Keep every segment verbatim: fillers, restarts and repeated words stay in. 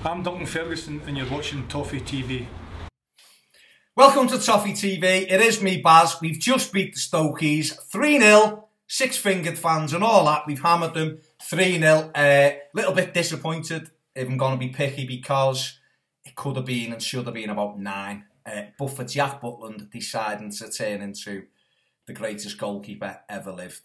I'm Duncan Ferguson and you're watching Toffee T V. Welcome to Toffee T V. It is me, Baz. We've just beat the Stokies three nil. Six-fingered fans and all that. We've hammered them three nil. A uh, little bit disappointed, if I'm going to be picky, because it could have been and should have been about nine. Uh, but for Jack Butland deciding to turn into the greatest goalkeeper ever lived.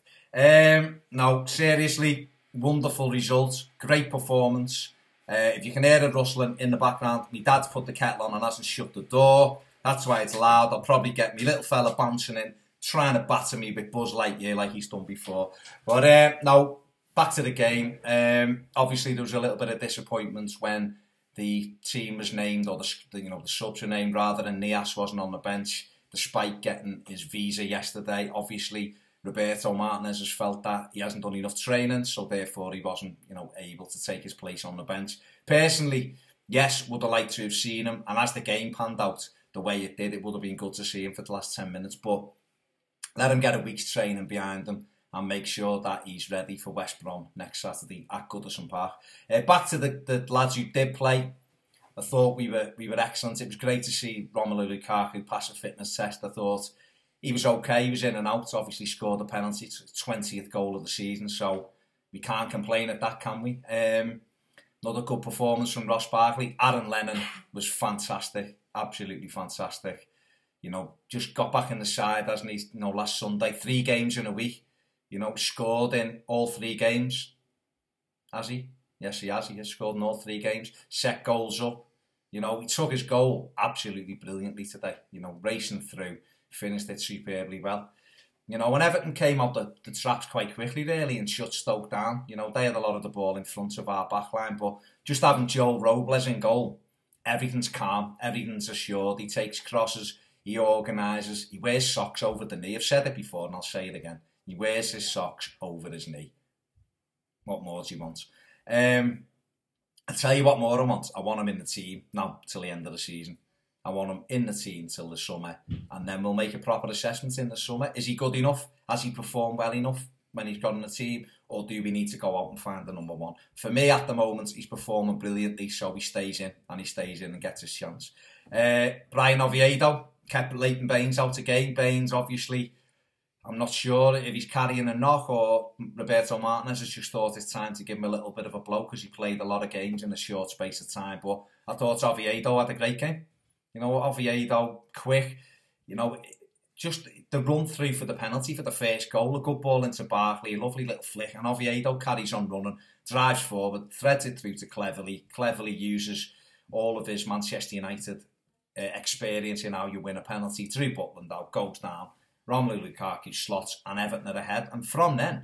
Um, no, seriously, wonderful result. Great performance. Uh, if you can hear it rustling in the background, my dad's put the kettle on and hasn't shut the door. That's why it's loud. I'll probably get me little fella bouncing in, trying to batter me with Buzz Lightyear like he's done before. But uh, now, back to the game. Um, obviously, there was a little bit of disappointment when the team was named, or the you know the subs were named, rather than Nias wasn't on the bench, despite getting his visa yesterday. Obviously, Roberto Martinez has felt that he hasn't done enough training, so therefore he wasn't, you know, able to take his place on the bench. Personally, yes, would have liked to have seen him, and as the game panned out the way it did, it would have been good to see him for the last ten minutes, but let him get a week's training behind him and make sure that he's ready for West Brom next Saturday at Goodison Park. Uh, back to the, the lads who did play, I thought we were we were excellent. It was great to see Romelu Lukaku pass a fitness test. I thought he was okay, he was in and out, obviously scored a penalty, twentieth goal of the season, so we can't complain at that, can we? Um, another good performance from Ross Barclays. Aaron Lennon was fantastic, absolutely fantastic. You know, just got back in the side, hasn't he? You know, last Sunday, three games in a week, you know, scored in all three games. Has he? Yes, he has. He has scored in all three games, set goals up. You know, he took his goal absolutely brilliantly today, you know, racing through. Finished it superbly well. You know, when Everton came out the, the traps quite quickly, really, and shut Stoke down, you know, they had a lot of the ball in front of our backline, but just having Joel Robles in goal, everything's calm, everything's assured. He takes crosses, he organises, he wears socks over the knee. I've said it before and I'll say it again. He wears his socks over his knee. What more do you want? Um, I'll tell you what more I want. I want him in the team now till the end of the season. I want him in the team till the summer, and then we'll make a proper assessment in the summer. Is he good enough? Has he performed well enough when he's got in the team? Or do we need to go out and find the number one? For me, at the moment, he's performing brilliantly, so he stays in, and he stays in and gets his chance. Uh, Brian Oviedo kept Leighton Baines out again. Baines, obviously, I'm not sure if he's carrying a knock or Roberto Martinez has just thought it's time to give him a little bit of a blow because he played a lot of games in a short space of time. But I thought Oviedo had a great game. You know, Oviedo, quick, you know, just the run through for the penalty for the first goal, a good ball into Barkley, a lovely little flick, and Oviedo carries on running, drives forward, threads it through to Cleverly, Cleverly uses all of his Manchester United uh, experience in how you win a penalty, through Butland out, goes down, Romelu Lukaku slots, and Everton are ahead, and from then,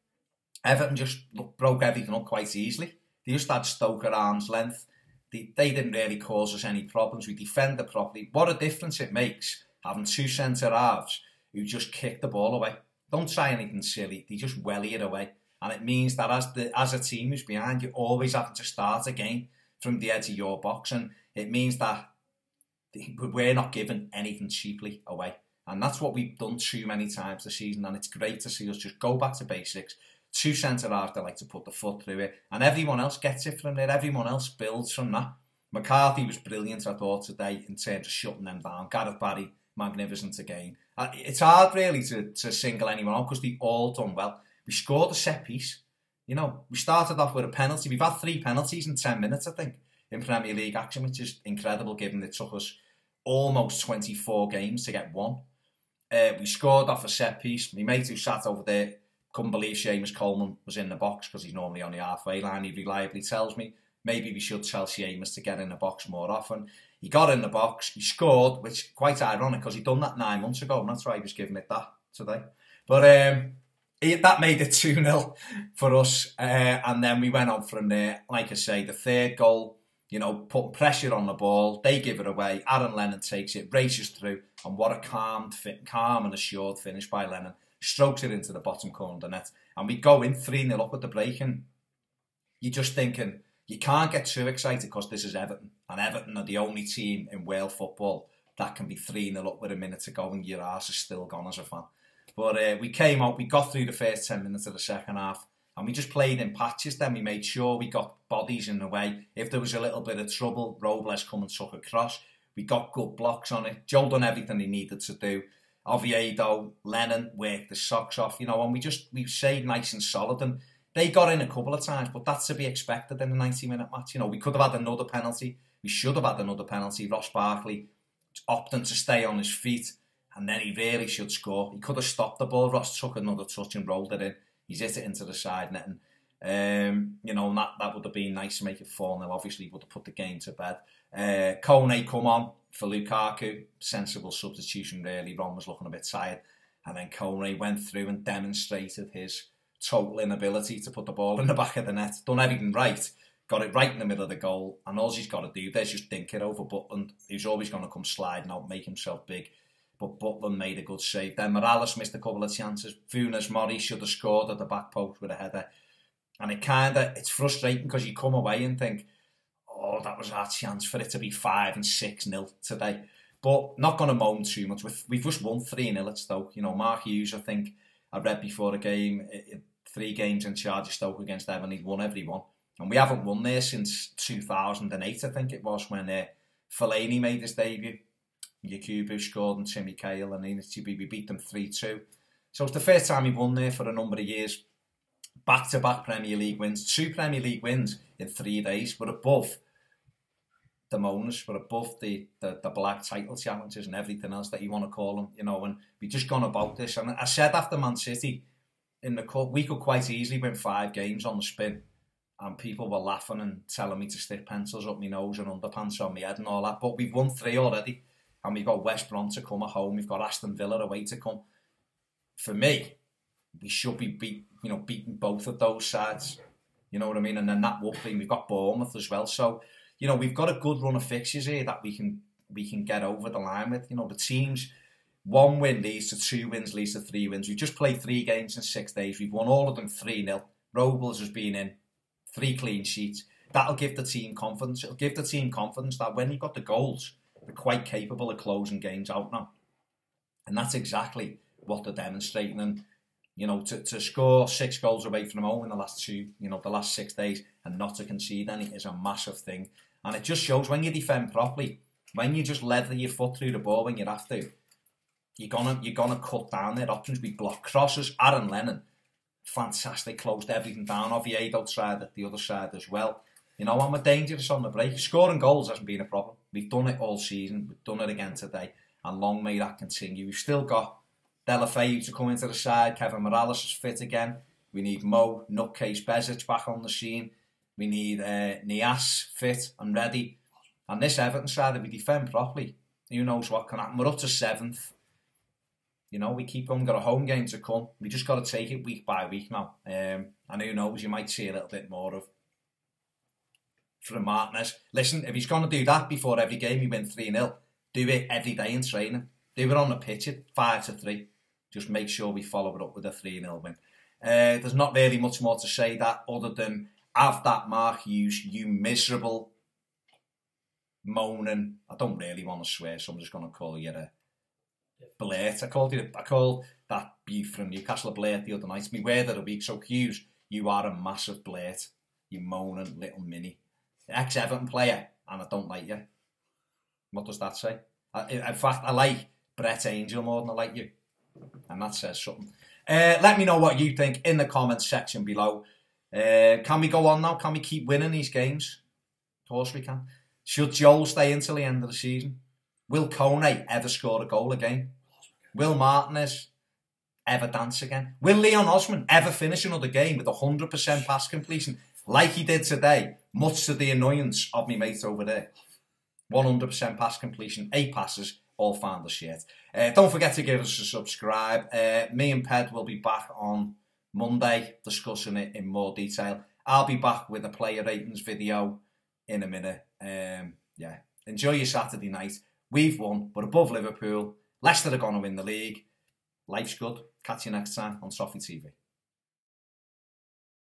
Everton just look, broke everything up quite easily. They just had Stoke at arm's length. They, they didn't really cause us any problems. We defended properly. What a difference it makes having two centre-halves who just kick the ball away. Don't try anything silly. They just welly it away. And it means that as the as a team who's behind, you're always having to start again from the edge of your box. And it means that we're not giving anything cheaply away. And that's what we've done too many times this season. And it's great to see us just go back to basics. Two centre-halves that like to put the foot through it, and everyone else gets it from there. Everyone else builds from that. McCarthy was brilliant, I thought, today in terms of shutting them down. Gareth Barry, magnificent again. It's hard really to, to single anyone out because they've all done well. We scored a set piece. You know, we started off with a penalty. We've had three penalties in ten minutes, I think, in Premier League action, which is incredible given it took us almost twenty-four games to get one. Uh, we scored off a set piece. My mate who sat over there couldn't believe Seamus Coleman was in the box because he's normally on the halfway line. He reliably tells me maybe we should tell Seamus to get in the box more often. He got in the box, he scored, which is quite ironic because he'd done that nine months ago and that's why he was giving it that today. But um, he, that made it two nil for us. Uh, and then we went on from there. Like I say, the third goal, you know, put pressure on the ball. They give it away. Aaron Lennon takes it, races through. And what a calm, calm and assured finish by Lennon. Strokes it into the bottom corner of the net. And we go in three nil up at the break. And you're just thinking, you can't get too excited because this is Everton. And Everton are the only team in world football that can be three nil up with a minute to go and your arse is still gone as a fan. But uh, we came out, we got through the first ten minutes of the second half. And we just played in patches then. We made sure we got bodies in the way. If there was a little bit of trouble, Robles come and took across. We got good blocks on it. Joe done everything he needed to do. Oviedo, Lennon worked the socks off, you know, and we just, we stayed nice and solid. And they got in a couple of times, but that's to be expected in a ninety minute match. You know, we could have had another penalty. We should have had another penalty. Ross Barkley opting to stay on his feet, and then he really should score. He could have stopped the ball. Ross took another touch and rolled it in. He's hit it into the side net, and um, you know, and that, that would have been nice to make it four nil. Obviously, would have put the game to bed. Uh, Coleman come on for Lukaku. Sensible substitution, really. Ron was looking a bit tired. And then Coleman went through and demonstrated his total inability to put the ball in the back of the net. Done everything right. Got it right in the middle of the goal. And all he's got to do there is just dink it over Butland. He's always going to come sliding out, make himself big. But Butland made a good save. Then Morales missed a couple of chances. Funes Mori should have scored at the back post with a header. And it kind of, it's frustrating because you come away and think, oh, that was our chance for it to be five and six nil today. But not going to moan too much. We've, we've just won three nil at Stoke. You know, Mark Hughes, I think, I read before the game, three games in charge of Stoke against Everton, he'd won every one. And we haven't won there since two thousand eight, I think it was, when uh, Fellaini made his debut. Yakubu scored and Timmy Cahill, and we beat them three two. So it's the first time we've won there for a number of years. Back-to-back Premier League wins. Two Premier League wins in three days. We're above the Moaners. We're above the, the, the black title challenges and everything else that you want to call them. You know, and we've just gone about this. And I said after Man City, in the cup, we could quite easily win five games on the spin. And people were laughing and telling me to stick pencils up my nose and underpants on my head and all that. But we've won three already. And we've got West Brom to come at home. We've got Aston Villa away to come. For me, we should be beat, you know, beating both of those sides. You know what I mean? And then that would be, we've got Bournemouth as well. So, you know, we've got a good run of fixtures here that we can we can get over the line with. You know, the teams, one win leads to two wins, leads to three wins. We've just played three games in six days. We've won all of them three nil. Robles has been in, three clean sheets. That'll give the team confidence. It'll give the team confidence that when you've got the goals, they're quite capable of closing games out now. And that's exactly what they're demonstrating. And, you know, to, to score six goals away from home in the last two, you know, the last six days and not to concede any is a massive thing. And it just shows when you defend properly, when you just leather your foot through the ball when you have to, you're gonna you're gonna cut down their options. We block crosses. Aaron Lennon, fantastic, closed everything down. Oviedo tried at the other side as well. You know, and we're dangerous on the break. Scoring goals hasn't been a problem. We've done it all season. We've done it again today. And long may that continue. We've still got Delafeu to come into the side. Kevin Morales is fit again. We need Mo, Nutcase, Bezic back on the scene. We need uh, Nias fit and ready. And this Everton side, if we defend properly, who knows what can happen. We're up to seventh. You know, we keep on, got a home game to come. We just got to take it week by week now. Um, and who knows, you might see a little bit more of from Martinez. Listen, if he's going to do that before every game, he win three nil. Do it every day in training. Do it on the pitch at five to three. Just make sure we follow it up with a three nil win. Uh, there's not really much more to say that other than have that Mark Hughes, you miserable moaning. I don't really want to swear, so I'm just going to call you a blurt. I called you. I called that beef from Newcastle a blurt the other night. It's my word of the week. So Hughes, you are a massive blurt. You moaning little mini ex-Everton player, and I don't like you. What does that say? I, in fact, I like Brett Angel more than I like you, and that says something. Uh, let me know what you think in the comments section below. Uh, can we go on now? Can we keep winning these games? Of course we can. Should Joel stay until the end of the season? Will Kone ever score a goal again? Will Martinez ever dance again? Will Leon Osman ever finish another game with one hundred percent pass completion like he did today, much to the annoyance of me mate over there? one hundred percent pass completion, eight passes, all found the shit. Uh, don't forget to give us a subscribe. Uh, me and Ped will be back on Monday discussing it in more detail. I'll be back with a player ratings video in a minute. Um, yeah, enjoy your Saturday night. We've won. We're above Liverpool. Leicester are going to win the league. Life's good. Catch you next time on Toffee T V.